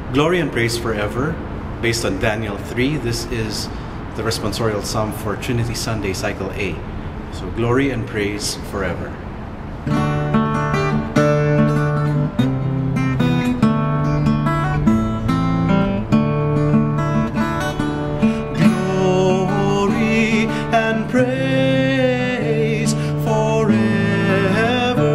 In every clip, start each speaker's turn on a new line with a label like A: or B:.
A: Glory and praise forever, based on Daniel 3. This is the responsorial psalm for Trinity Sunday, Cycle A. So glory and praise forever.
B: Glory and praise forever.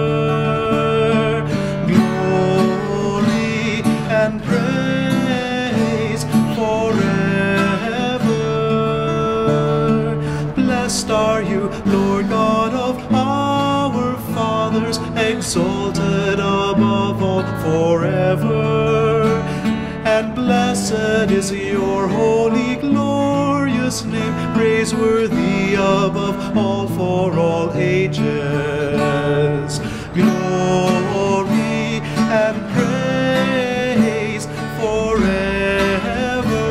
B: Glory and praise forever. Blessed are you, Lord God of our fathers, exalted above all forever. And blessed is your holy, glorious name, praiseworthy above all for all ages. Glory and praise forever.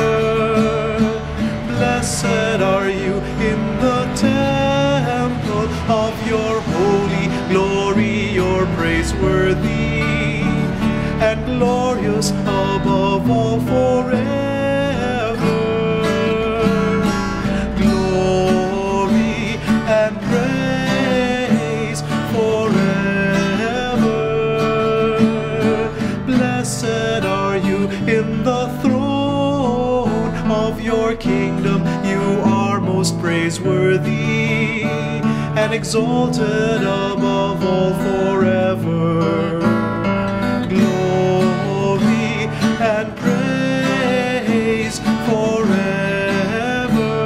B: Blessed are you in the temple of your holy glory, your praiseworthy and glorious above all forever. Glory and praise forever. Blessed are you in the throne of your kingdom. You are most praiseworthy and exalted above all forever. Glory and praise forever.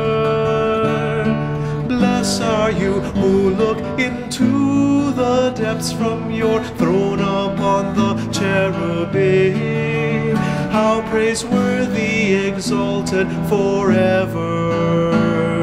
B: Blessed are you who look into the depths from your throne upon the cherubim. How praiseworthy, exalted forever.